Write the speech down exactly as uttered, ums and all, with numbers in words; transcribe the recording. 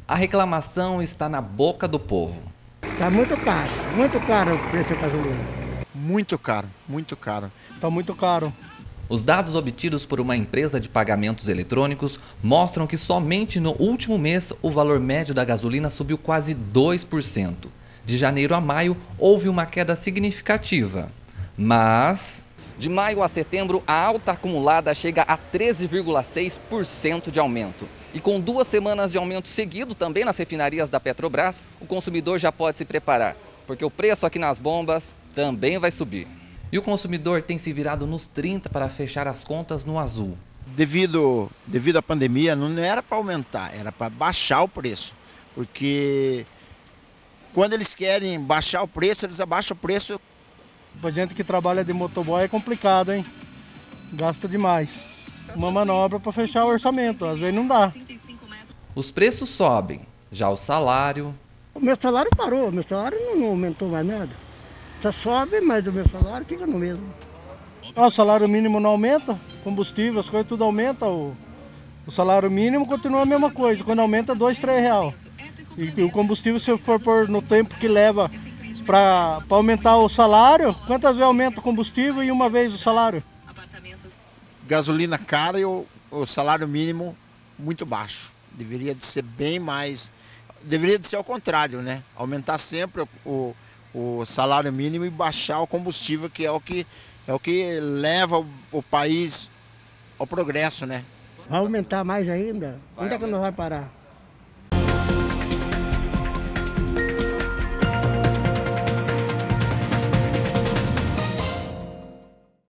A reclamação está na boca do povo. Está muito caro, muito caro o preço da gasolina. Muito caro, muito caro. Está muito caro. Os dados obtidos por uma empresa de pagamentos eletrônicos mostram que somente no último mês o valor médio da gasolina subiu quase dois por cento. De janeiro a maio houve uma queda significativa, mas de maio a setembro a alta acumulada chega a treze vírgula seis por cento de aumento. E com duas semanas de aumento seguido também nas refinarias da Petrobras, o consumidor já pode se preparar, porque o preço aqui nas bombas também vai subir. E o consumidor tem se virado nos trinta para fechar as contas no azul. Devido, devido à pandemia, não era para aumentar, era para baixar o preço. Porque quando eles querem baixar o preço, eles abaixam o preço. Para gente que trabalha de motoboy é complicado, hein? Gasta demais. Uma manobra para fechar o orçamento, às vezes não dá. Os preços sobem, já o salário... O meu salário parou, o meu salário não, não aumentou mais nada. Só sobe, mas o meu salário fica no mesmo. Ah, o salário mínimo não aumenta, combustível, as coisas tudo aumenta, o, o salário mínimo continua a mesma coisa, quando aumenta dois, três reais. E o combustível, se for por no tempo que leva para aumentar o salário, quantas vezes aumenta o combustível e uma vez o salário? Gasolina cara e o, o salário mínimo muito baixo. Deveria de ser bem mais... Deveria de ser ao contrário, né? Aumentar sempre o... o o salário mínimo e baixar o combustível, que é o que, é o que leva o, o país ao progresso, né? Vai aumentar mais ainda? Onde é que nós vamos parar?